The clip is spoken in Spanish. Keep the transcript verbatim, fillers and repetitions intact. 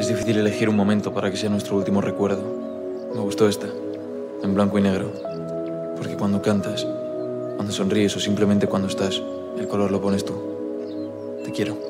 difícil elegir un momento para que sea nuestro último recuerdo. Me gustó esta, en blanco y negro. Porque cuando cantas, cuando sonríes o simplemente cuando estás, el color lo pones tú. Te quiero.